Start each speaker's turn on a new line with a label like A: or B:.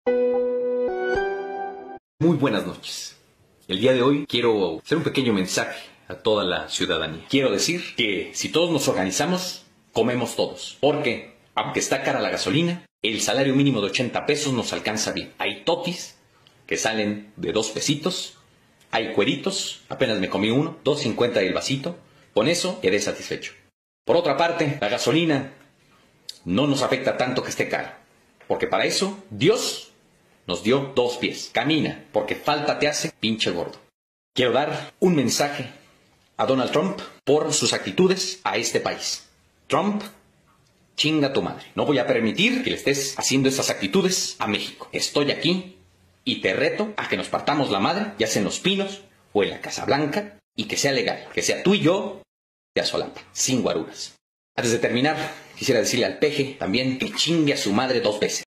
A: Muy buenas noches. El día de hoy quiero hacer un pequeño mensaje a toda la ciudadanía. Quiero decir que si todos nos organizamos, comemos todos. Porque, aunque está cara la gasolina, el salario mínimo de 80 pesos nos alcanza bien. Hay totis que salen de 2 pesitos. Hay cueritos, apenas me comí uno, 2.50 el vasito. Con eso quedé satisfecho. Por otra parte, la gasolina no nos afecta tanto que esté cara. Porque para eso, Dios nos dio 2 pies. Camina, porque falta te hace, pinche gordo. Quiero dar un mensaje a Donald Trump por sus actitudes a este país. Trump, chinga tu madre. No voy a permitir que le estés haciendo esas actitudes a México. Estoy aquí y te reto a que nos partamos la madre, ya sea en Los Pinos o en la Casa Blanca, y que sea legal. Que sea tú y yo de a solapa, sin guaruras. Antes de terminar, quisiera decirle al peje también que chingue a su madre 2 veces.